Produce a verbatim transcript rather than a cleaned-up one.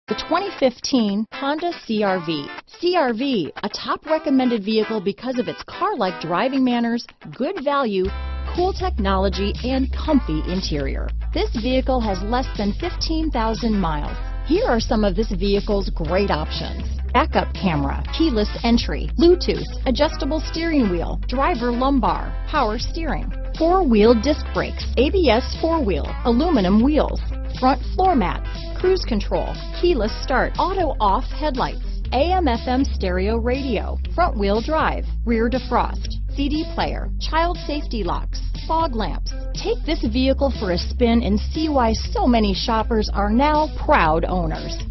The twenty fifteen Honda C R V. C R V, a top recommended vehicle because of its car-like driving manners, good value, cool technology, and comfy interior. This vehicle has less than fifteen thousand miles. Here are some of this vehicle's great options: backup camera, keyless entry, Bluetooth, adjustable steering wheel, driver lumbar, power steering, four-wheel disc brakes, A B S four-wheel, aluminum wheels, front floor mats, cruise control, keyless start, auto-off headlights, A M F M stereo radio, front-wheel drive, rear defrost, C D player, child safety locks, fog lamps. Take this vehicle for a spin and see why so many shoppers are now proud owners.